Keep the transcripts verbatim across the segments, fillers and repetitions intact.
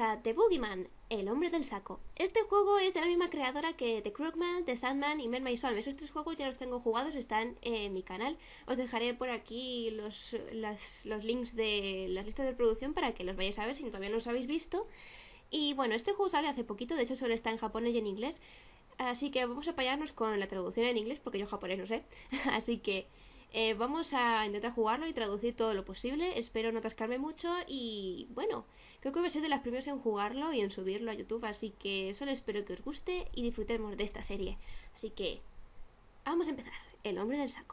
a The Boogeyman, el hombre del saco. Este juego es de la misma creadora que The Crookman, The Sandman y Mend My Soul. Esos tres juegos ya los tengo jugados, están en mi canal. Os dejaré por aquí los, las, los links de las listas de producción para que los vayáis a ver si todavía no los habéis visto. Y bueno, este juego sale hace poquito, de hecho solo está en japonés y en inglés. Así que vamos a apañarnos con la traducción en inglés porque yo japonés no sé. Así que eh, vamos a intentar jugarlo y traducir todo lo posible. Espero no atascarme mucho y bueno, creo que voy a ser de las primeras en jugarlo y en subirlo a YouTube. Así que solo espero que os guste y disfrutemos de esta serie. Así que vamos a empezar. El hombre del saco.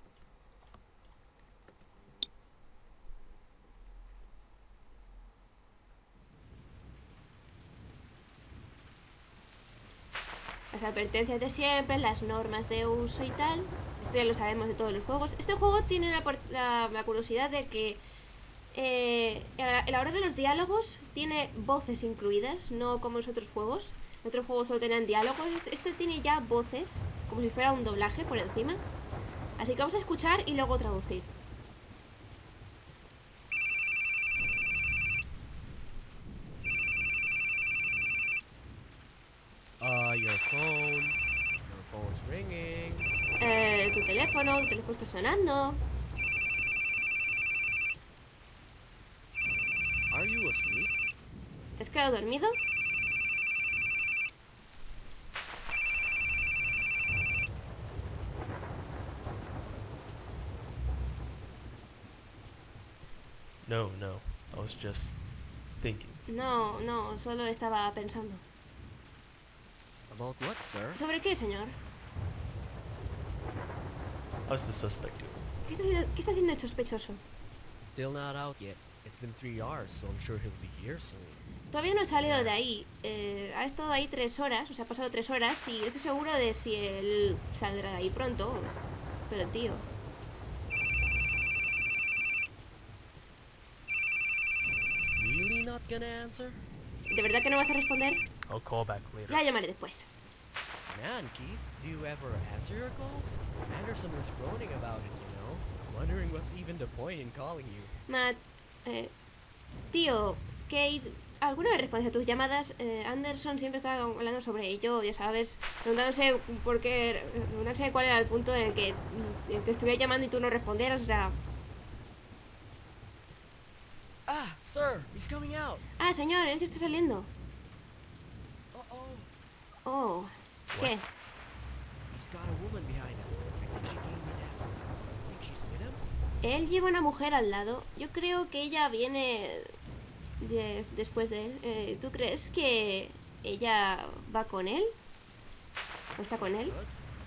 Las advertencias de siempre, las normas de uso y tal. Esto ya lo sabemos de todos los juegos. Este juego tiene la, la, la curiosidad de que eh, a la hora de los diálogos tiene voces incluidas, no como los otros juegos. Los otros juegos solo tenían diálogos. Este, este tiene ya voces, como si fuera un doblaje por encima. Así que vamos a escuchar y luego traducir. Uh, your phone. Your phone's ringing. Eh, tu teléfono, tu teléfono está sonando. Are you asleep? ¿Te has quedado dormido? No, no. I was just thinking. No, no, solo estaba pensando. About what, sir? ¿Sobre qué, señor? How's the suspect doing? ¿Qué está haciendo, qué está haciendo el sospechoso? Still not out yet. It's been three hours, so I'm sure he'll be here soon. Todavía no ha salido de ahí. Eh, ha estado ahí tres horas, o sea, ha pasado tres horas y estoy seguro de si él saldrá de ahí pronto. Pero, tío... Really not gonna answer? ¿De verdad que no vas a responder? I'll call back later. Ya llamaré después. Man, Keith, do you ever answer your calls? Anderson was groaning about it, you know? Wondering what's even the point in calling you. Matt... Eh, tío, Kate... ¿Alguna vez respondes a tus llamadas? Eh, Anderson siempre estaba hablando sobre ello, ya sabes, preguntándose por qué, preguntándose cuál era el punto en el que te estuviera llamando y tú no respondieras, o sea... Ah, sir, he's coming out. Ah, señor, él se está saliendo. Uh-oh. Oh, ¿qué? He's got a woman behind him. I think she came in after. You think she's with him? Él lleva una mujer al lado. Yo creo que ella viene de, después de él. Eh, ¿Tú crees que ella va con él? ¿O está con él?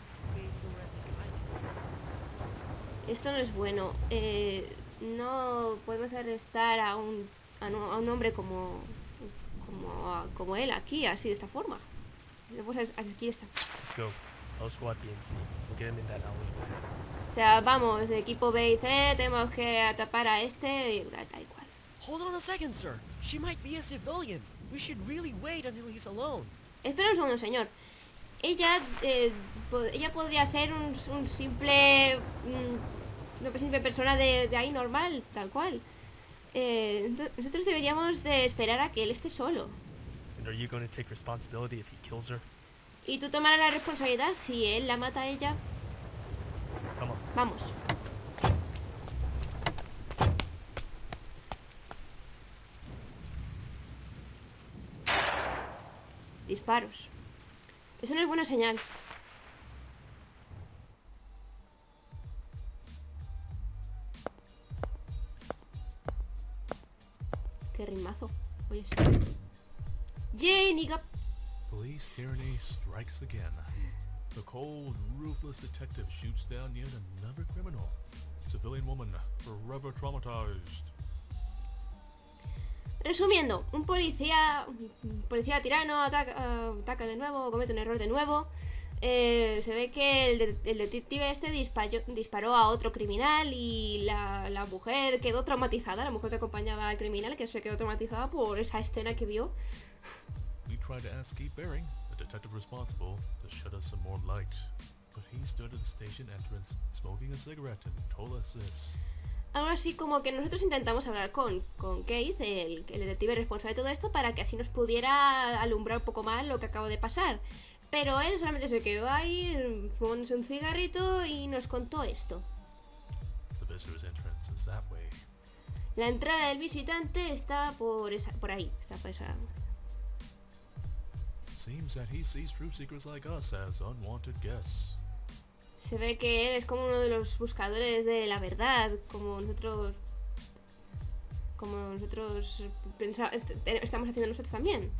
Esto no es bueno. Eh, no podemos arrestar a un, a, no, a un hombre como, como, a, como él aquí, así, de esta forma. Pues aquí está. Let's go. I'll squad B and C. We'll get him in that alley. O sea, vamos, equipo B y C, tenemos que atrapar a este y tal y cual. Hold on a second, sir. She might be a civilian. We should really wait until he's alone. Espera un segundo, señor. Ella, eh, po ella podría ser un, un simple, mm, una simple persona de, de ahí normal, tal cual. Eh, nosotros deberíamos de esperar a que él esté solo. And are you going to take responsibility if he kills her? Y tú tomarás la responsabilidad si él la mata a ella. Come on. Vamos. Disparos. Eso no es buena señal. Qué rimazo. Oye, sí. Yay, nigga. Police tyranny strikes again. The cold, ruthless detective shoots down yet another criminal. Civilian woman forever traumatized. Resumiendo, un policía, un policía tirano ataca, uh, ataca de nuevo, comete un error de nuevo. Eh, se ve que el, de, el detective este disparó, disparó a otro criminal y la, la mujer quedó traumatizada, la mujer que acompañaba al criminal, que se quedó traumatizada por esa escena que vio. We tried to ask Keith Baring, the detective responsible, to shed us some more light, but he stood at the station entrance, smoking a cigarette, and told us this. Algo así como que nosotros intentamos hablar con, con Keith, el, el detective responsable de todo esto, para que así nos pudiera alumbrar un poco más lo que acaba de pasar. Pero él solamente se quedó ahí, fumándose un cigarrito y nos contó esto. The visitor's entrance is that way. La entrada del visitante está por esa, por ahí, está por esa. Seems that he sees truth seekers like us as unwanted guests. Se ve que él es como uno de los buscadores de la verdad, como nosotros, como nosotros pensa- estamos haciendo nosotros también.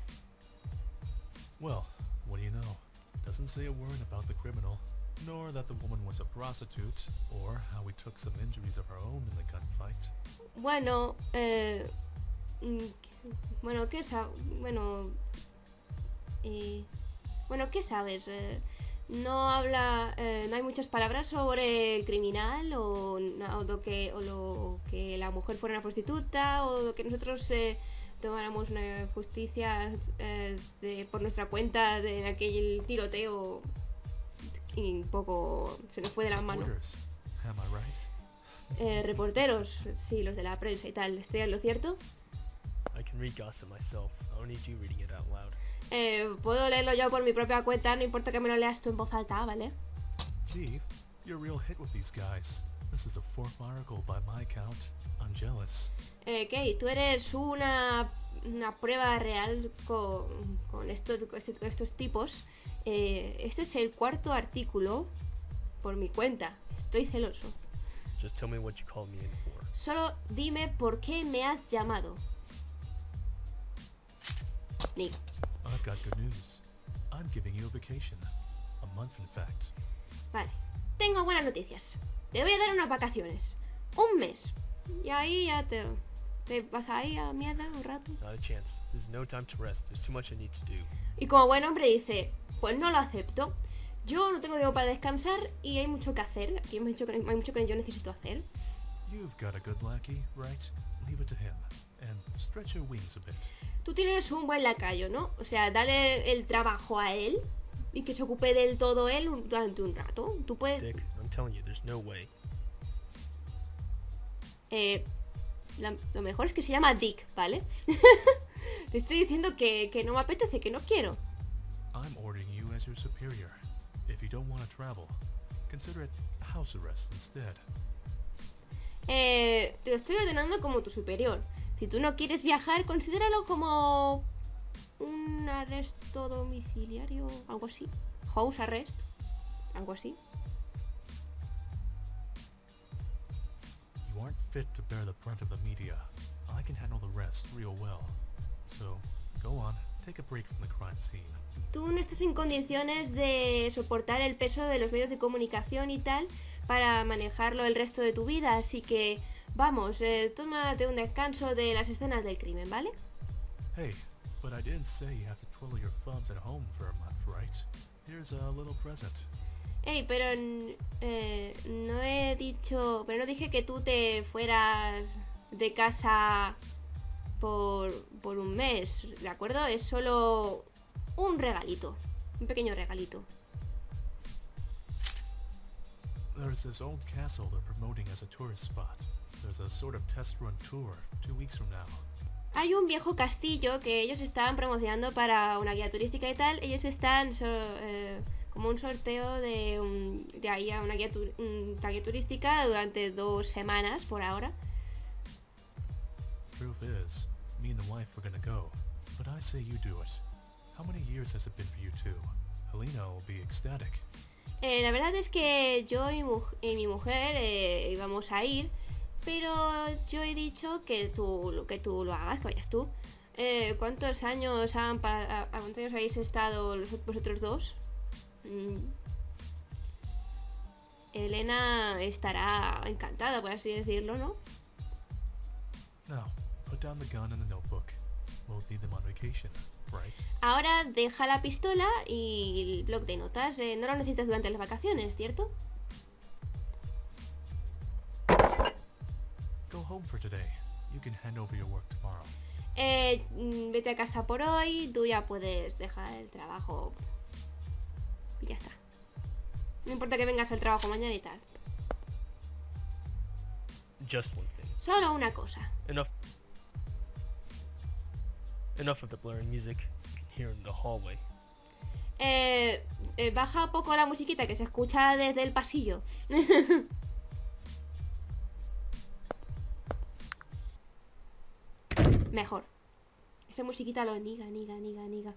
Well, what do you know? Doesn't say a word about the criminal, nor that the woman was a prostitute, or how we took some injuries of our own in the gunfight. Bueno, eh, mm, bueno, ¿qué sabes? Bueno, eh, bueno, ¿qué sabes? Eh, no habla, eh, no hay muchas palabras sobre el criminal o, o lo que o lo que la mujer fuera una prostituta o lo que nosotros eh, tomáramos una justicia eh, de, por nuestra cuenta de aquel tiroteo y un poco se nos fue de las manos. Reporters, am I right? Eh, reporteros, sí, los de la prensa y tal, ¿estoy en lo cierto? I can read gossip myself. I don't need you reading it out loud. Eh, puedo leerlo yo por mi propia cuenta, no importa que me lo leas tú en voz alta, ¿vale? Keith, you're a real hit with these guys. This is the fourth article by my count. I'm jealous. Eh, Kate, tú eres una, una prueba real con, con, esto, con, este- con estos tipos. Eh, este es el cuarto artículo por mi cuenta. Estoy celoso. Just tell me what you called me in for. Solo dime por qué me has llamado. Nick. I've got good news. I'm giving you a vacation. A month, in fact. Vale. Tengo buenas noticias. Te voy a dar unas vacaciones. Un mes. Y ahí ya te, te vas ahí a mierda un rato. Not a chance. There's no time to rest. There's too much I need to do. Y como buen hombre dice, pues no lo acepto. Yo no tengo tiempo para descansar y hay mucho que hacer. Aquí hay mucho que, hay mucho que yo necesito hacer. You've got a good lackey, right? Leave it to him. And stretch your wings a bit. Tú tienes un buen lacayo, ¿no? O sea, dale el trabajo a él y que se ocupe del todo él un- durante un rato. Tú puedes... Dick, I'm telling you, there's no way. Eh, la- lo mejor es que se llama Dick, ¿vale? Te estoy diciendo que, que no me apetece, que no quiero. I'm ordering you as your superior. If you don't want to travel, consider it house arrest instead. Eh, te lo estoy ordenando como tu superior. Si tú no quieres viajar, considéralo como un arresto domiciliario, algo así. House arrest, algo así. You aren't fit to bear the brunt of the media. I can handle the rest real well. So, go on, take a break from the crime scene. Tú no estás en condiciones de soportar el peso de los medios de comunicación y tal para manejarlo el resto de tu vida, así que vamos, eh, tómate un descanso de las escenas del crimen, ¿vale? Hey, but I didn't say you have to twiddle your thumbs at home for a month, right? Here's a little present. Ey, pero n- eh, no he dicho, pero no dije que tú te fueras de casa por, por un mes, ¿de acuerdo? Es solo un regalito, un pequeño regalito. There's this old castle they're promoting as a tourist spot. There's a sort of test run tour two weeks from now. Hay un viejo castillo que ellos estaban promocionando para una guía turística y tal. Ellos están so- eh, como un sorteo de, un- de ahí a una guía, tu- una guía turística durante dos semanas por ahora. Truth is, me and the wife were gonna go, but I say you do it. How many years has it been for you two? Helena will be ecstatic. Eh, la verdad es que yo y, mu- y mi mujer eh, íbamos a ir, pero yo he dicho que tú, que tú lo hagas, que vayas tú. Eh, ¿Cuántos años han pa- a- a cuántos años habéis estado los- vosotros dos? Mm. Elena estará encantada, por así decirlo, ¿no? Now, put down the gun and the notebook. We'll need them on vacation, right? Ahora deja la pistola y el bloc de notas. Eh, no lo necesitas durante las vacaciones, ¿cierto? Go home for today. You can hand over your work tomorrow. Eh, mm, vete a casa por hoy, tú ya puedes dejar el trabajo. Y ya está. No importa que vengas al trabajo mañana y tal. Just one thing. Solo una cosa. Enough. Enough of the blaring music you can hear in the hallway. Eh, eh, baja un poco la musiquita que se escucha desde el pasillo. Mejor. Esa musiquita lo niga, niga, niga, niga.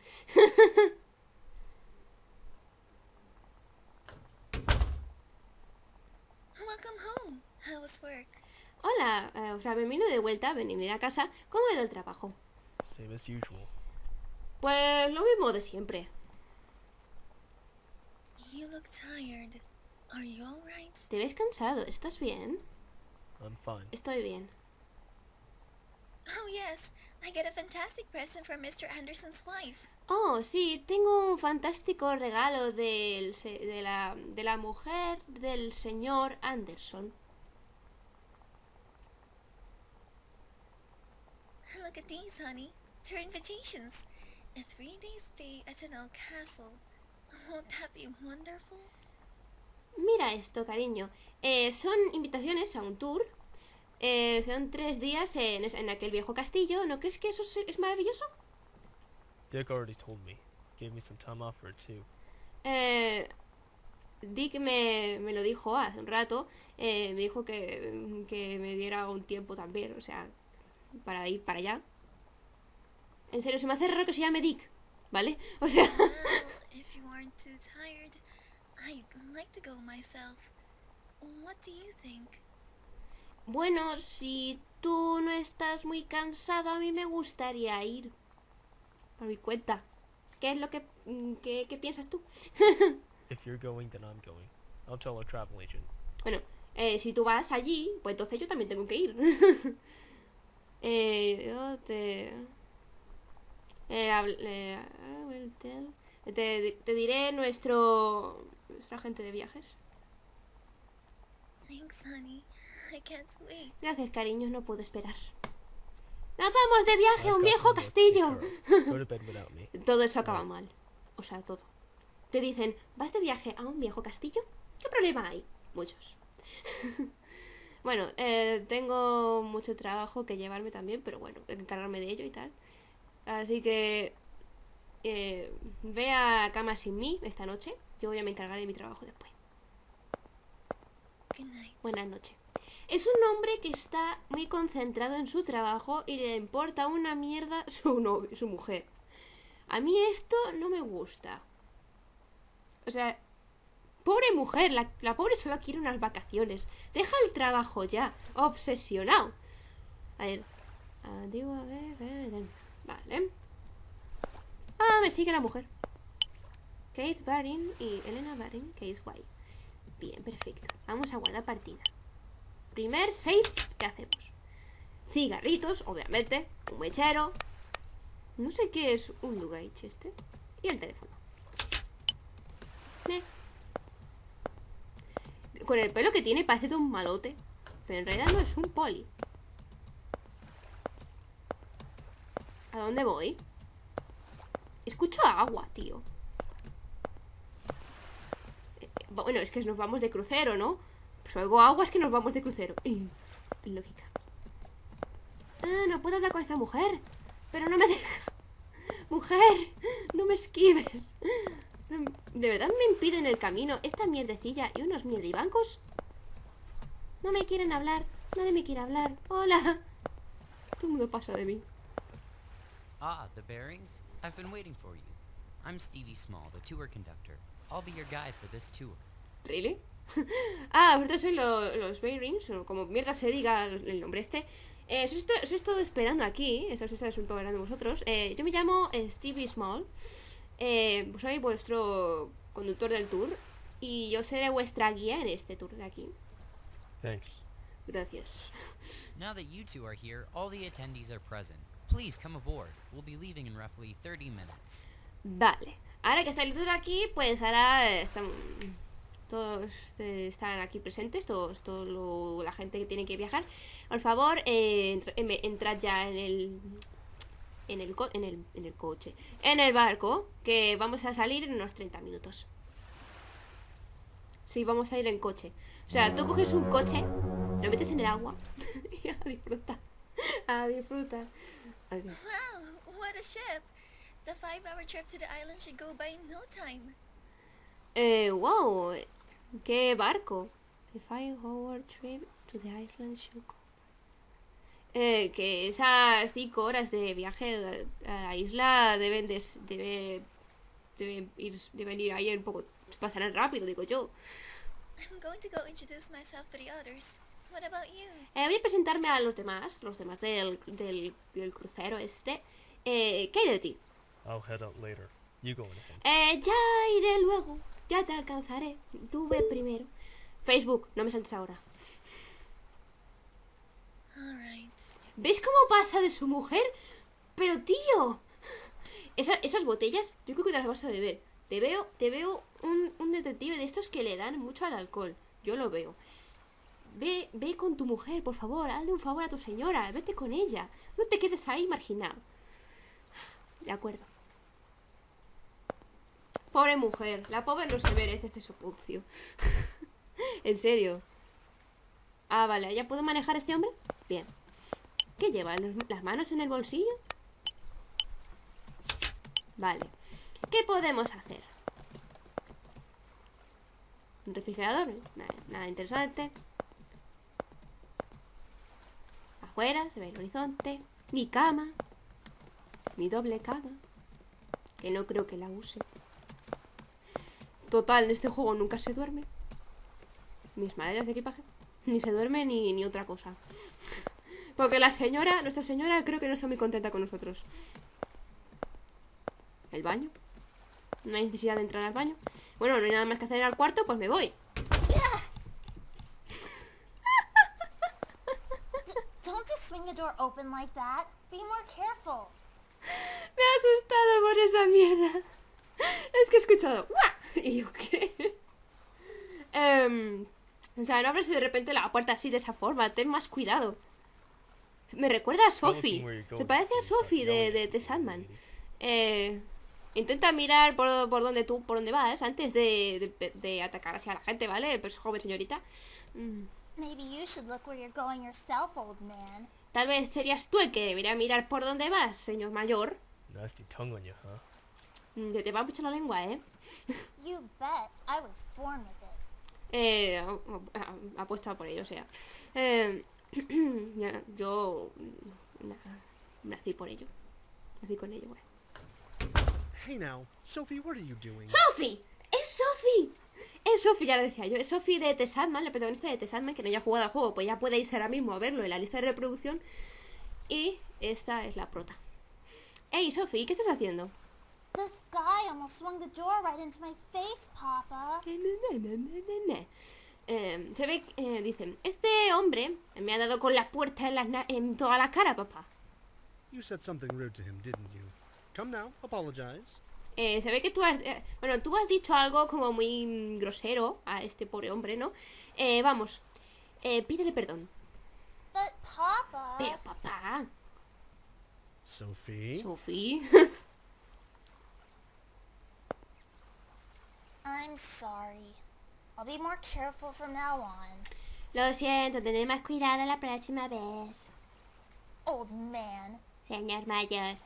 Welcome home. How was work? Hola, eh, o sea, bienvenido de vuelta, venid a casa. ¿Cómo ha ido el trabajo? Same as usual. Pues lo mismo de siempre. You look tired. Are you alright? ¿Te ves cansado? ¿Estás bien? I'm fine. Estoy bien. Oh yes, I get a fantastic present from Mister Anderson's wife. Oh, sí, tengo un fantástico regalo del, se- de, la, de la mujer del señor Anderson. Look at these, honey. They're invitations. A three-day stay at an old castle. Won't that be wonderful? Mira esto, cariño. Eh, son invitaciones a un tour. Eh, son tres días en, es- en aquel viejo castillo. ¿No crees que eso es, es maravilloso? Dick already told me. Gave me some time off for it too. Eh, Dick me, me lo dijo hace un rato. Eh, me dijo que, que me diera un tiempo también. O sea, para ir para allá. En serio, se me hace raro que se llame Dick. ¿Vale? O sea... Well, if you aren't too tired, I'd like to go myself. What do you think? Bueno, si tú no estás muy cansado, a mí me gustaría ir. Por mi cuenta. ¿Qué es lo que... mm, ¿Qué, qué piensas tú? If you're going, then I'm going. I'll tell our travel agent. Bueno, eh, si tú vas allí, pues entonces yo también tengo que ir. eh, yo te... Eh, habl- eh, I will tell- te, te diré nuestro... Nuestro agente de viajes. Thanks, honey. I can't wait. Gracias, cariño, no puedo esperar. ¡Nos vamos de viaje a I've un got viejo some work to take castillo! care of. Go to bed without me. Todo eso acaba mal. O sea, todo. Te dicen, ¿vas de viaje a un viejo castillo? ¿Qué problema hay? Muchos. Bueno, eh, tengo mucho trabajo que llevarme también, pero bueno, hay que encargarme de ello y tal. Así que eh, ve a cama sin mí esta noche. Yo ya me encargaré de mi trabajo después. Good night. Buenas noches. Es un hombre que está muy concentrado en su trabajo y le importa una mierda su novio, su mujer. A mí esto no me gusta. O sea, pobre mujer, la, la pobre solo quiere unas vacaciones. Deja el trabajo ya, obsesionado. A ver, ah, digo, a ver, a ver, a ver. Vale. Ah, me sigue la mujer. Kate Barin y Elena Barin, que es guay. Bien, perfecto. Vamos a guardar partida. Primer save que hacemos. Cigarritos, obviamente. Un mechero. No sé qué es un luggage este. Y el teléfono. Meh. Con el pelo que tiene parece de un malote. Pero en realidad no es un poli. ¿A dónde voy? Escucho agua, tío. Eh, Bueno, es que nos vamos de crucero, ¿no? Pues oigo agua, es que nos vamos de crucero. Y, lógica. Ah, no puedo hablar con esta mujer. Pero no me deja. Mujer, no me esquives. ¿De verdad me impiden el camino esta mierdecilla y unos mierdibancos? No me quieren hablar. Nadie me quiere hablar. Hola. Todo el mundo pasa de mí. Ah, the bearings? I've been waiting for you. I'm Stevie Small, the tour conductor. I'll be your guide for this tour. ¿Really? Ah, vosotros sois lo- los Bearings, o como mierda se diga el nombre este. Eh, os, he esto- os he estado esperando aquí, eso os he estado esperando vosotros. Eh, yo me llamo eh, Stevie Small. Eh, soy vuestro conductor del tour. Y yo seré vuestra guía en este tour de aquí. Thanks. Gracias. Now that you two are here, all the attendees are present. Please come aboard. We'll be leaving in roughly thirty minutes. Vale. Ahora que está el tour aquí, pues ahora eh, están, todos eh, están aquí presentes, todos, todo lo- la gente que tiene que viajar. Por favor, eh, entra- em- entrad ya en el, en el, co- en el, en el coche, en el barco, que vamos a salir en unos treinta minutos. Sí, vamos a ir en coche. O sea, tú coges un coche, Lo metes en el agua y a disfrutar. A disfrutar. Okay. Wow, what a ship! The five-hour trip to the island should go by in no time. Eh, wow. Qué barco. The five hour trip to the island should go. Eh, que esas cinco horas de viaje a la isla deben de, debe, deben ir deben ir ahí un poco, pasarán rápido, digo yo. I'm going to go introduce myself to the others. What about you? Eh, voy a presentarme a los demás, los demás del, del, del crucero este. Eh, ¿qué hay de ti? I'll head out later. You go in ahead. Eh, ya iré luego, ya te alcanzaré. Tú ve primero. Facebook, no me saltes ahora. Alright. ¿Ves cómo pasa de su mujer? Pero tío, Esa, esas botellas, yo creo que te las vas a beber. Te veo, te veo un, un detective de estos que le dan mucho al alcohol. Yo lo veo. Ve, ve con tu mujer, por favor, hazle un favor a tu señora, vete con ella. No te quedes ahí marginado. De acuerdo. Pobre mujer, la pobre no se merece este sopuncio. En serio. Ah, vale, ¿ya puedo manejar a este hombre? Bien. ¿Qué lleva? ¿Los- ¿Las manos en el bolsillo? Vale. ¿Qué podemos hacer? ¿Un refrigerador? Nada, nada interesante. Afuera se ve el horizonte. Mi cama. Mi doble cama. Que no creo que la use. Total, en este juego nunca se duerme. Mis maletas de equipaje. Ni se duerme ni, ni otra cosa. Porque la señora, nuestra señora, creo que no está muy contenta con nosotros. ¿El baño? No hay necesidad de entrar al baño. Bueno, no hay nada más que hacer al cuarto, pues me voy. Don't just swing the door open like that. Be more careful. Me ha asustado por esa mierda. Es que he escuchado ¡guau! Y yo, ¿qué? Em, o sea, no abres de repente la puerta así de esa forma. Ten más cuidado. Me recuerda a Sophie. Se parece a Sophie de, de, de Sandman. Eh, intenta mirar por, por donde tú, por donde vas, antes de, de, de atacar así a la gente, ¿vale? Pues joven señorita. Mm, Maybe you should look where you're going yourself, old man. Tal vez serías tú el que debería mirar por dónde vas, señor mayor. Nasty tongue on you, huh? Mm, Te, te va mucho la lengua, ¿eh? You bet. I was born with it. Eh, a- a- apuesta por ello, o sea. Eh, ya, yo mm, na- nací por ello. Nací con ello, bueno. Hey now, Sophie, what are you doing? ¡Sophie! ¡Es Sophie! Es Sophie, ya lo decía yo. Es Sophie de The Sandman, la protagonista de The Sandman, que no haya jugado al juego, pues ya puede irse ahora mismo a verlo en la lista de reproducción. Y esta es la prota. Hey, Sophie, ¿qué estás haciendo? This guy almost swung the door right into my face, Papa. Eh, se ve, eh, dicen, este hombre me ha dado con la puerta en, la na- en toda la cara, papá. You said something rude to him, didn't you? Come now, apologize. Eh, se ve que tú has, eh, bueno, tú has dicho algo como muy mm, grosero a este pobre hombre, ¿no? Eh, vamos, eh, pídele perdón. But, Papa. Pero papá, Sophie? Sophie. I'm sorry. I'll be more careful from now on. Lo siento, tendré más cuidado la próxima vez, Old man. señor mayor.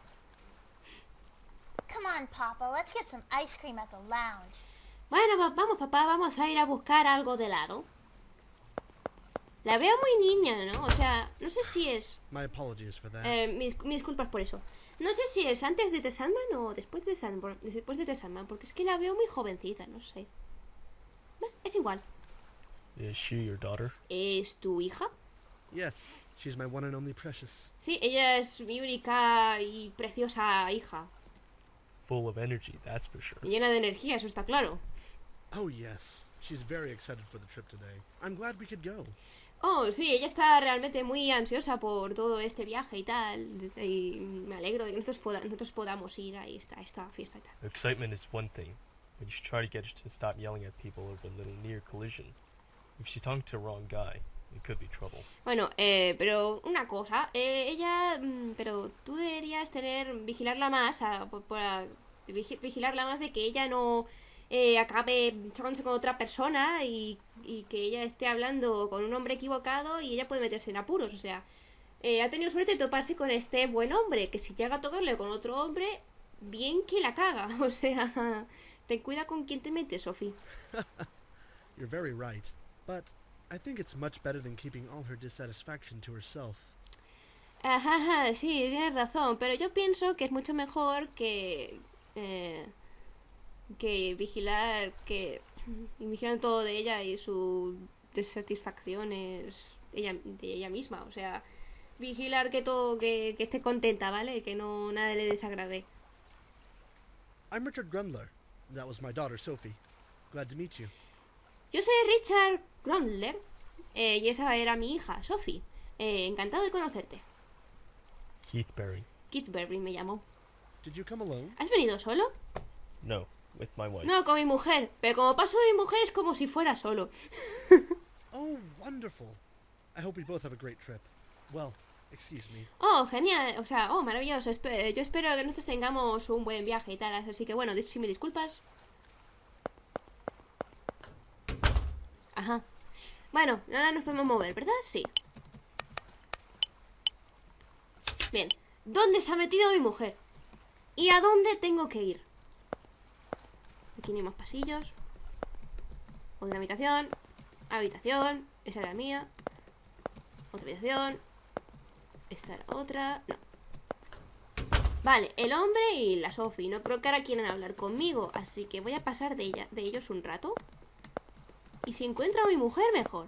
Come on, Papa. Let's get some ice cream at the lounge. Bueno, va- vamos papá, vamos a ir a buscar algo de helado. La veo muy niña, ¿no? O sea, no sé si es... My apologies for that. Eh, mis, mis culpas por eso. No sé si es antes de The Sandman o después de The Sandman, después de The Sandman, porque es que la veo muy jovencita, no sé. Bueno, es igual. Is she your daughter? ¿Es tu hija? Yes, she's my one and only precious. Sí, ella es mi única y preciosa hija. Full of energy, that's for sure. Y llena de energía, eso está claro. Oh yes, she's very excited for the trip today. I'm glad we could go. Oh, sí, ella está realmente muy ansiosa por todo este viaje y tal. Y me alegro de que nosotros, poda- nosotros podamos ir a esta, esta fiesta y tal. Excitement is one thing, but you should try to get her to stop yelling at people over a little near collision. If she talked to the wrong guy, it could be trouble. Bueno, eh, pero una cosa, eh, ella, mm, pero tú deberías tener, vigilarla más, a, por- por- a- vigi- vigilarla más de que ella no, eh, acabe chocándose con otra persona y, y que ella esté hablando con un hombre equivocado y ella puede meterse en apuros. O sea, eh, ha tenido suerte de toparse con este buen hombre, que si llega a tocarle con otro hombre, bien que la caga. O sea, ten cuidado con quién te metes, Sophie. You're very right, but I think it's much better than keeping all her dissatisfaction to herself. Ajá, ajá, sí, tienes razón, pero yo pienso que es mucho mejor que eh, que vigilar que y vigilar todo de ella y sus desatisfacciones ella, de ella misma, o sea, vigilar que todo que, que esté contenta, ¿vale? Que no nada le desagrade. I'm Richard Grundler. That was my daughter, Sophie. Glad to meet you. Yo soy Richard Grundler eh, y esa era mi hija, Sophie. Eh, encantado de conocerte. Keith Berry. Keith Berry me llamó. Did you come alone? ¿Has venido solo? No, with my wife. No, con mi mujer. Pero como paso de mi mujer es como si fuera solo. Oh, wonderful. I hope we both have a great trip. Well, excuse me. Oh, genial. O sea, oh, maravilloso. Espe- yo espero que nosotros tengamos un buen viaje y tal. Así que bueno, si me disculpas. Ajá. Bueno, ahora nos podemos mover, ¿verdad? Sí. Bien. ¿Dónde se ha metido mi mujer? ¿Y a dónde tengo que ir? Aquí no hay más pasillos. Otra habitación. Habitación. Esa era la mía. Otra habitación. Esta era otra. No. Vale, el hombre y la Sophie. No creo que ahora quieran hablar conmigo. Así que voy a pasar de, ella, de ellos un rato. Y si encuentro a mi mujer, mejor.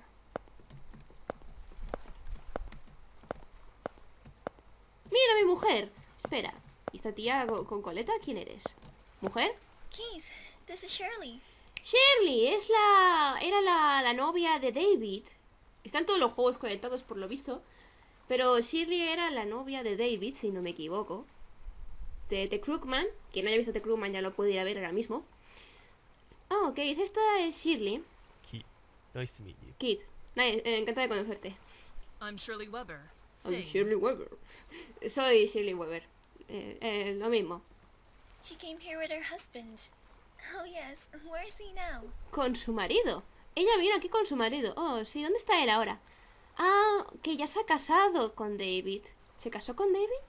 ¡Mira, mi mujer! Espera. ¿Y esta tía con, con coleta? ¿Quién eres? ¿Mujer? Keith, this is Shirley. Shirley, es la... Era la, la novia de David. Están todos los juegos conectados por lo visto. Pero Shirley era la novia de David, si no me equivoco. De The Crookman. Quien no haya visto The Crookman ya lo puede ir a ver ahora mismo. Oh, ok. Esta es Shirley. Keith, nice to meet you. Kid. Nice, eh, encantada de conocerte. I'm Shirley Weber. I'm Same. Shirley Weber. Soy Shirley Weber. Eh, eh, lo mismo. She came here with her husband. Oh yes, where is he now? Con su marido. Ella vino aquí con su marido. Oh, sí, ¿dónde está él ahora? Ah, que ya se ha casado con David. ¿Se casó con David?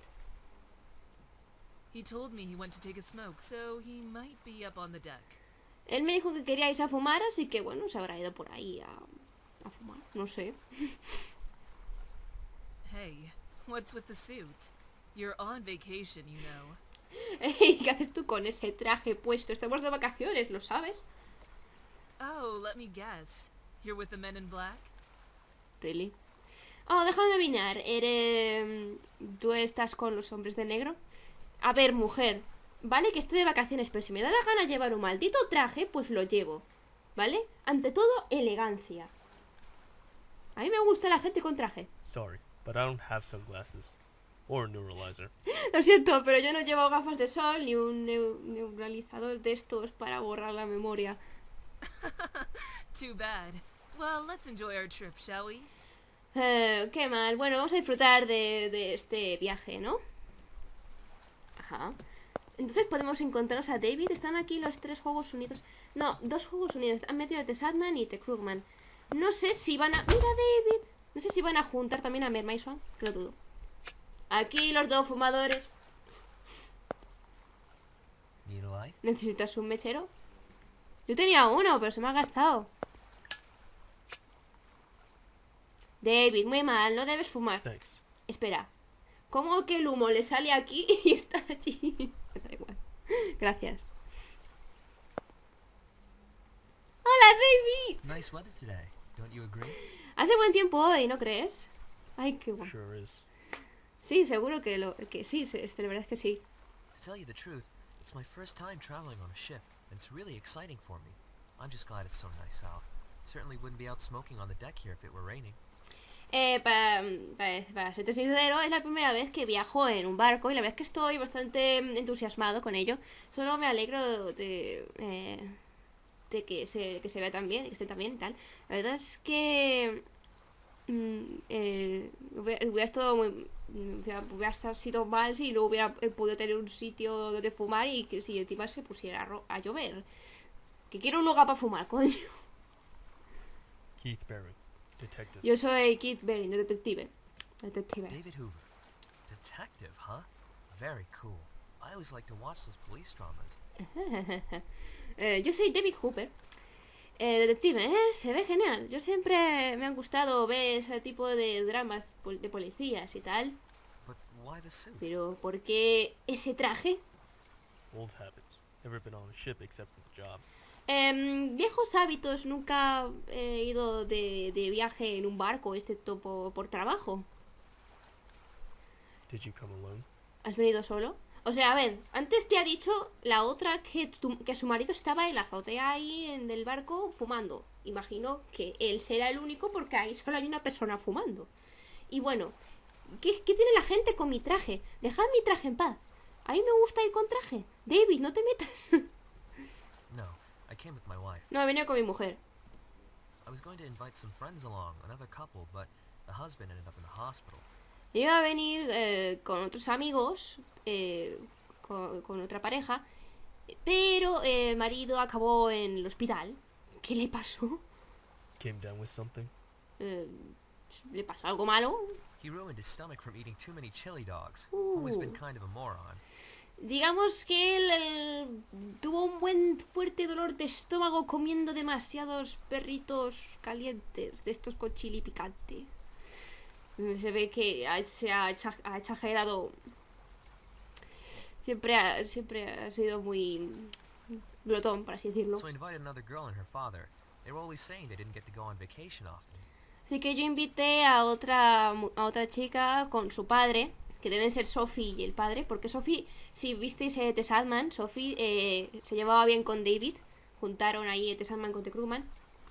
He told me he went to take a smoke, so he might be up on the deck. Él me dijo que quería irse a fumar, así que bueno, se habrá ido por ahí a, a fumar. No sé. Hey, what's with the suit? You're on vacation, you know. Ey, ¿qué haces tú con ese traje puesto? Estamos de vacaciones, ¿lo sabes? Oh, let me guess. You're with the men in black? Really? Oh, déjame adivinar. ¿Eres... ¿Tú estás con los hombres de negro? A ver, mujer. Vale que esté de vacaciones, pero si me da la gana llevar un maldito traje, pues lo llevo. ¿Vale? Ante todo, elegancia. A mí me gusta la gente con traje. Sorry, but I don't have sunglasses. Or a neuralizer. Lo siento, pero yo no llevo gafas de sol ni un neu neuralizador de estos para borrar la memoria. Too bad. Well, let's enjoy our trip, shall we? Eh, qué mal. Bueno, vamos a disfrutar de, de este viaje, ¿no? Ajá. Entonces podemos encontrarnos a David. Están aquí los tres juegos unidos. No, dos juegos unidos. Han metido The Sandman y The Crookman. No sé si van a... ¡Mira, David! No sé si van a juntar también a Mer Mason, que lo dudo. Aquí los dos fumadores. Need a light? ¿Necesitas un mechero? Yo tenía uno, pero se me ha gastado. David, muy mal, no debes fumar. Thanks. Espera. ¿Cómo que el humo le sale aquí y está allí? Da igual. Gracias. ¡Hola, David! Nice weather today, don't you agree? Hace buen tiempo hoy, ¿no crees? Ay, qué bueno. Sure is. Sí, seguro que lo que sí, este, la verdad es que sí. To tell you the truth, it's my first time traveling on a ship, and it's really exciting for me. I'm just glad it's so nice out. Certainly wouldn't be out smoking on the deck here if it were raining. Eh, para, para, para serte sincero, es la primera vez que viajo en un barco y la verdad es que estoy bastante entusiasmado con ello. Solo me alegro de, eh, de que, se, que se vea tan bien, que esté tan bien y tal. La verdad es que mm, eh, hubiera, hubiera estado muy... Hubiera, hubiera sido mal si no hubiera podido tener un sitio donde fumar y que si encima se pusiera a, a llover. Que quiero un lugar para fumar, coño. Keith Barron, detective. Yo soy Keith Barron, detective. Detective. David Hoover. Detective, huh? Very cool. I always like to watch those police dramas. eh, yo soy David Hooper. Eh, detective, ¿eh? Se ve genial. Yo siempre me han gustado ver ese tipo de dramas pol- de policías y tal. But why the suit? Pero, ¿por qué ese traje? Old habits. Never been on a ship except for the job. Em, viejos hábitos. Nunca he ido de, de viaje en un barco, excepto por, por trabajo. Did you come alone? ¿Has venido solo? O sea, a ver, antes te ha dicho la otra que, tu- que su marido estaba en la azotea ahí en el barco fumando. Imagino que él será el único porque ahí solo hay una persona fumando. Y bueno, ¿qué, qué tiene la gente con mi traje? Dejad mi traje en paz. A mí me gusta ir con traje. David, no te metas. No, I came with my wife. No, he venido con mi mujer. I was going to invite some friends along, another couple, but the husband ended up in the hospital. Yo iba a venir eh, con otros amigos, eh, con, con otra pareja, pero el marido acabó en el hospital. ¿Qué le pasó? Came down with something? Eh, ¿Le pasó algo malo? He ruined his stomach from eating too many chili dogs. Always been kind of a moron. Digamos que él, él tuvo un buen fuerte dolor de estómago comiendo demasiados perritos calientes, de estos con chili picante. Se ve que ha, se ha, exa- ha exagerado. Siempre ha, siempre ha sido muy glotón, por así decirlo. So I invited another girl and her father. They were always saying they didn't get to go on vacation often. Así que yo invité a otra, mu- a otra chica con su padre, que deben ser Sophie y el padre, porque Sophie, si visteis eh, The Sandman, Sophie eh, se llevaba bien con David, juntaron ahí The Sandman con The Krugman.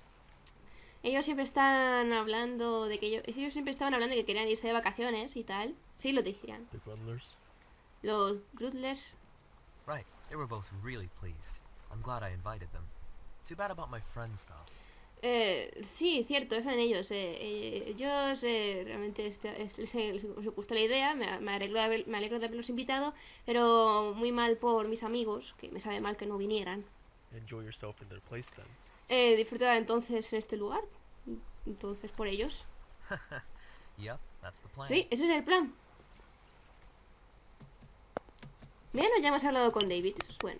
Ellos siempre están hablando de que ellos, ellos siempre estaban hablando de que querían irse de vacaciones y tal. Sí, lo decían. The Grundlers? Los Grudlers. Right, they were both really pleased. I'm glad I invited them. Too bad about my friends, though. Eh, sí, cierto, eran ellos. Eh, eh, ellos eh, realmente este- es- les, les gustó la idea, me, me, alegro de haber- me alegro de haberlos invitado, pero muy mal por mis amigos, que me sabe mal que no vinieran. Enjoy yourself in their place then. Eh, disfrutar entonces en este lugar. Entonces, por ellos. Yep, that's the plan. Sí, ese es el plan. Bueno, ya hemos hablado con David, eso es bueno.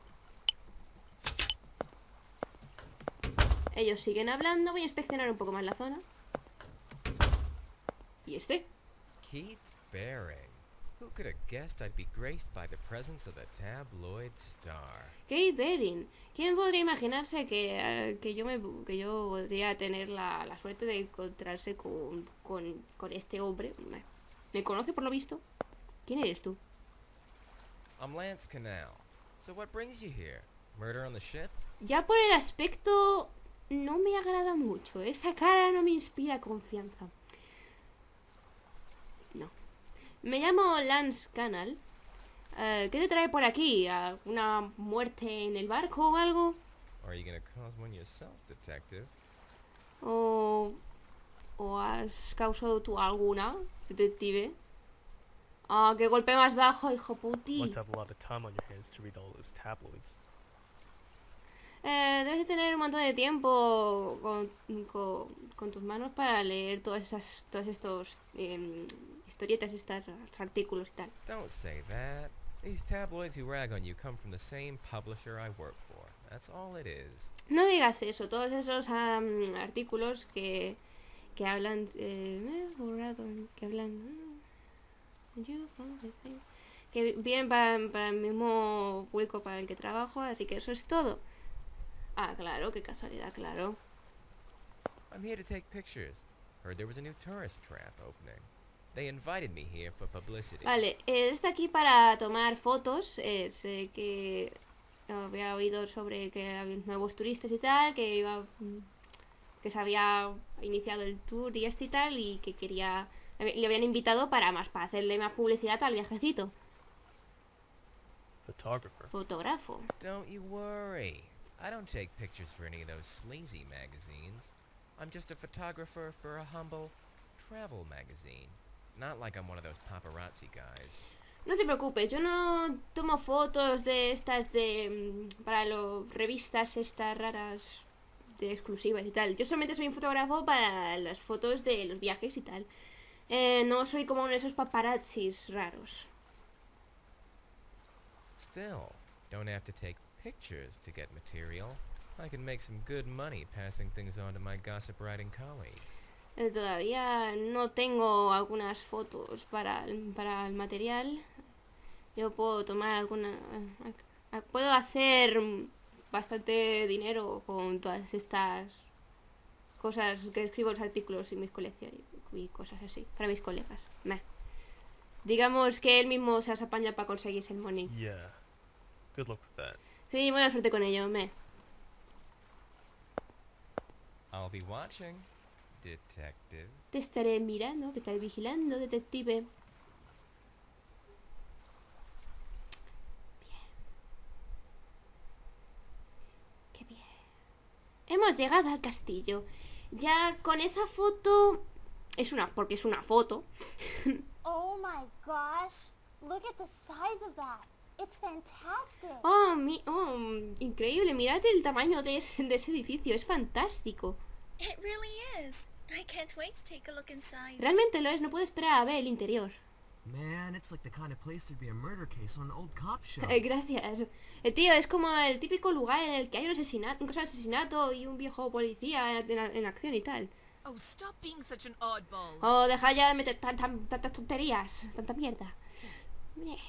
Ellos siguen hablando, voy a inspeccionar un poco más la zona. ¿Y este? Keith Barron. Who could have guessed I'd be graced by the presence of the tabloid star? Kate Bering. ¿Quién podría imaginarse que, eh, que yo me que yo podría tener la, la suerte de encontrarse con, con, con este hombre? Me, ¿Me conoce por lo visto? ¿Quién eres tú? I'm Lance Canal. So what brings you here? Murder on the ship? Ya por el aspecto no me agrada mucho. Esa cara no me inspira confianza. No. Me llamo Lance Canal. Eh, ¿Qué te trae por aquí? ¿Alguna muerte en el barco o algo? Or are you gonna cause one yourself, detective? ¿O, o has causado tú alguna, detective? Ah, qué golpe más bajo, hijo puti. Must have a lot of time on your hands to read all those tabloids. Eh, debes de tener un montón de tiempo con, con, con tus manos para leer todas esas, todos estos em, historietas, estas artículos y tal. Don't say that. These tabloids who rag on you come from the same publisher I work for. That's all it is. No digas eso, todos esos am, artículos que, que hablan, eh, eh, borrado, que hablan, ah, you, oh, I think, que vienen para, para el mismo público para el que trabajo, así que eso es todo. Ah, claro, qué casualidad, claro. I'm here to take pictures. Heard there was a new tourist trap opening. They invited me here for publicity. Vale, eh, está aquí para tomar fotos. Eh, sé que había oído sobre que había nuevos turistas y tal, que iba, mm, que se había iniciado el tour y este y tal, y que quería, le habían invitado para más, para hacerle más publicidad al viajecito. Photographer. Fotógrafo. Don't you worry. I don't take pictures for any of those sleazy magazines. I'm just a photographer for a humble travel magazine. Not like I'm one of those paparazzi guys. No te preocupes, yo no tomo fotos de estas de... para las revistas estas raras de exclusivas y tal. Yo solamente soy un fotógrafo para las fotos de los viajes y tal. Eh, no soy como uno de esos paparazzis raros. Still, don't have to take pictures to get material. I can make some good money passing things on to my gossip writing colleagues. Eh, todavía no tengo algunas fotos para el, para el material. Yo puedo tomar alguna... eh, puedo hacer bastante dinero con todas estas cosas que escribo los artículos y mis colecciones y cosas así, para mis colegas. Meh. Digamos que él mismo se las apaña para conseguirse el money. Yeah. Good luck with that. Sí, buena suerte con ello, meh. I'll be watching, detective. Te estaré mirando, te estaré vigilando, detective. Hemos llegado al castillo. Ya con esa foto... Es una... porque es una foto. Oh my gosh. Look at the size of that. It's fantastic. Oh, mi... oh, increíble. Mirad el tamaño de ese, de ese edificio. Es fantástico. It really is. I can't wait to take a look inside. Realmente lo es. No puedo esperar a ver el interior. Man, it's like the kind of place there'd be a murder case on an old cop show. Eh, gracias. Eh, tío, es como el típico lugar en el que hay un asesinato, un caso de asesinato y un viejo policía en, en, en acción y tal. Oh, stop being such an oddball. Oh, deja ya de meter tan, tan, tantas tonterías, tanta mierda. Bien.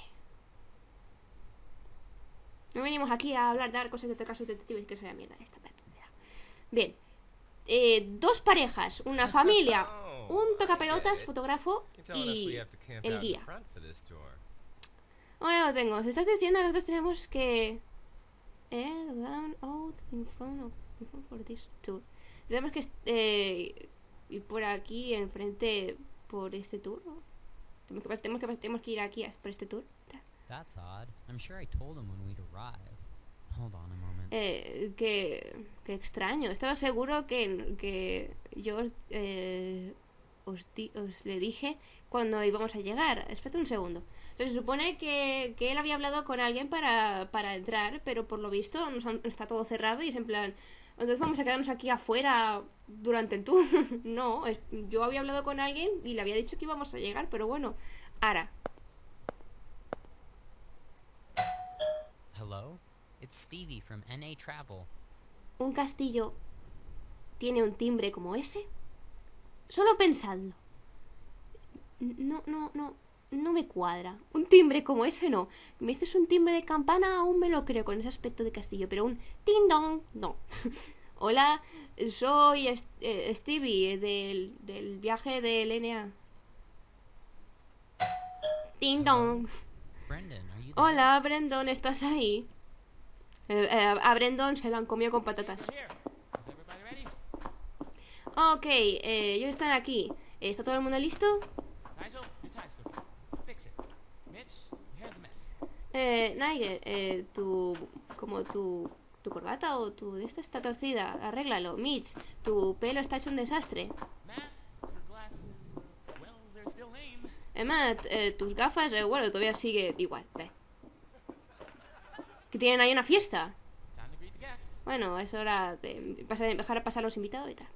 No venimos aquí a hablar de cosas de este caso detectives, que sea mierda esta. Bien. Eh, dos parejas, una familia, un tocapelotas, fotógrafo y el guía. Oh, ya lo tengo. Si estás diciendo que nosotros tenemos que... Eh, down out in front of, in front for this tour. Tenemos que eh, ir por aquí enfrente por este tour. Tenemos que, tenemos que, tenemos que ir aquí por este tour. That's odd. I'm sure I told him when we'd arrive. Hold on a moment. Eh, que, que extraño. Estaba seguro que, que yo eh, os, di, os le dije cuando íbamos a llegar. Espera un segundo. Se supone que, que él había hablado con alguien para, para entrar, pero por lo visto nos han, está todo cerrado y es en plan... Entonces vamos a quedarnos aquí afuera durante el tour. No, es, yo había hablado con alguien y le había dicho que íbamos a llegar, pero bueno, ahora. Hello? It's Stevie from N A Travel. ¿Un castillo tiene un timbre como ese? Solo pensadlo. No, no, no, no me cuadra. Un timbre como ese no. Me dices un timbre de campana, aún me lo creo con ese aspecto de castillo, pero un ting dong, no. Hola, soy Est eh, Stevie del, del viaje del N A. Ting dong. Brendan, are you there? Hola, Brendan, ¿estás ahí? Eh, eh, a Brendan se lo han comido con patatas. Ok, eh, ellos están aquí. ¿Está todo el mundo listo? Eh, Nigel, eh, tu... como tu... tu corbata o tu... esta está torcida. Arréglalo. Mitch, tu pelo está hecho un desastre. Eh, Matt, eh, tus gafas, eh, bueno, todavía sigue igual. Ve. Que tienen ahí una fiesta. Bueno, es hora de pasar, dejar pasar a los invitados y tal.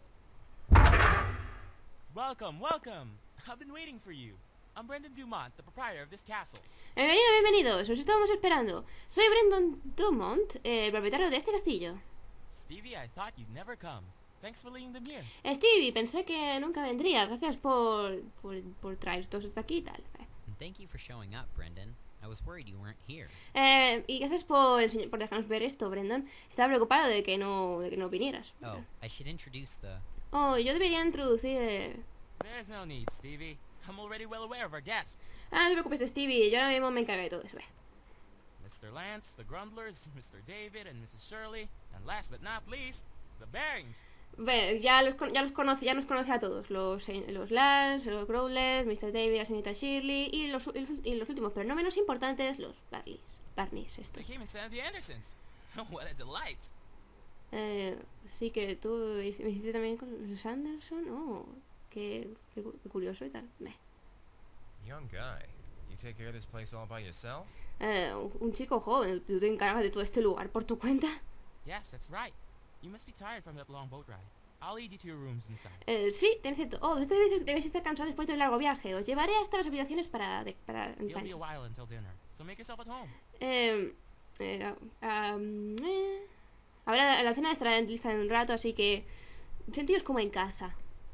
Welcome, welcome. I've been waiting for you. I'm Brendan Dumont, the proprietor of this castle. Bienvenido, bienvenidos. Os estábamos esperando. Soy Brendan Dumont, eh, el propietario de este castillo. Stevie, I thought you'd never come. Thanks for leading them here. Stevie, pensé que nunca vendría. Gracias por por, por traer todos hasta aquí y tal. And thank you for showing up, Brendan. I was worried you weren't here. Eh, y gracias por, por dejarnos ver esto, Brendan. Estaba preocupado de que no, de que no vinieras. Oh, I should introduce the... Oh, yo debería introducir... Eh... There's no need, Stevie. I'm already well aware of our guests. Ah, no te preocupes, Stevie. Yo ahora mismo me encargo de todo eso. Ve. Mister Lance, the Grumblers, Mister David and Missus Shirley, and last but not least, the Barings. Ve, ya los, ya los conoce, ya nos conoce a todos. Los, los Lance, los Growlers, Mister David, la señorita Shirley y los, y los, y los últimos, pero no menos importantes, los Barleys. Barneys, estos. They came instead of the Andersons. What a delight. Eh, sí que tú me hiciste también con los Anderson. Oh, qué, qué, qué curioso y tal. Meh. Young guy. You You take care of this place all by yourself? Eh, un chico joven, tú te encargas de todo este lugar por tu cuenta. Yes, that's right. You must be tired from that long boat ride. I'll lead you to your rooms inside. Eh, sí, tienes cierto. Oh, usted debéis, debéis estar cansado después de un largo viaje. Os llevaré hasta las habitaciones para... De, para It'll be a while until dinner, so make yourself at home. Eh, eh, um, eh. Ahora la cena estará lista en un rato, así que sentidos como en casa.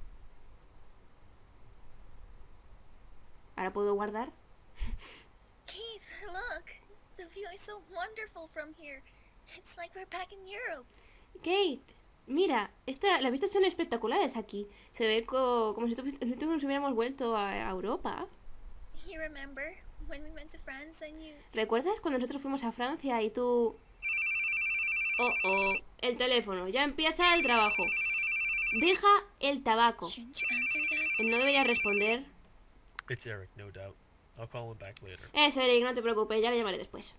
Ahora puedo guardar. Keith, look. The view is so wonderful from here. It's like we're back in Europe. Kate, mira, esta, las vistas son espectaculares aquí. Se ve co como si, tu, si tu nos hubiéramos vuelto a, a Europa. You remember when we went to France and you... ¿Recuerdas cuando nosotros fuimos a Francia y tú... Oh, oh, el teléfono, ya empieza el trabajo. Deja el tabaco. Shouldn't you answer that? No debería responder. It's Eric, no doubt. I'll call him back later. Es Eric, no te preocupes, ya le llamaré después.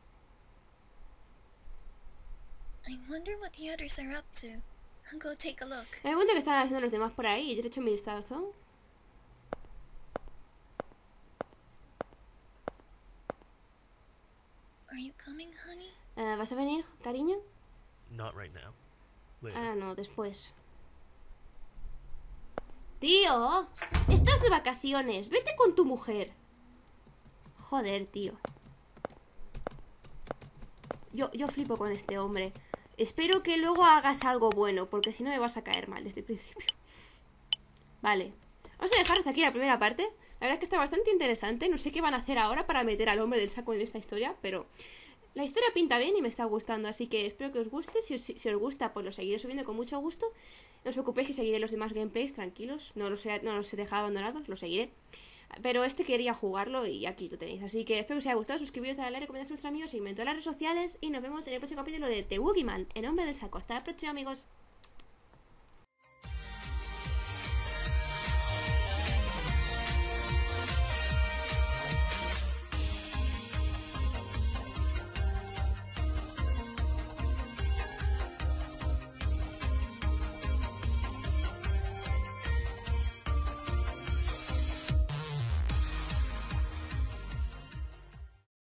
I wonder what the others are up to. I'll go take a look. Me pregunto qué están haciendo los demás por ahí. Yo le he hecho un vistazo. Are you coming, honey? Uh, ¿Vas a venir, cariño? Not right now. Later. Ahora no, después. Tío, estás de vacaciones. Vete con tu mujer. Joder, tío. Yo, yo flipo con este hombre. Espero que luego hagas algo bueno, porque si no me vas a caer mal desde el principio. Vale. Vamos a dejar hasta aquí la primera parte. La verdad es que está bastante interesante. No sé qué van a hacer ahora para meter al hombre del saco en esta historia, pero la historia pinta bien y me está gustando. Así que espero que os guste. Si os, si os gusta, pues lo seguiré subiendo con mucho gusto. No os preocupéis que seguiré los demás gameplays, tranquilos. No los he, no los he dejado abandonados, los seguiré. Pero este quería jugarlo y aquí lo tenéis. Así que espero que os haya gustado. Suscribiros, darle like, recomendad a vuestros amigos, seguidme en todas las redes sociales. Y nos vemos en el próximo capítulo de The Boogeyman, el hombre del saco. Hasta la próxima, amigos.